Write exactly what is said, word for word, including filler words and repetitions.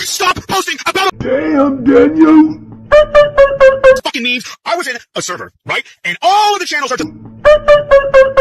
Stop posting about Damn, Daniel. fucking memes. I was in a server, right? And all of the channels are just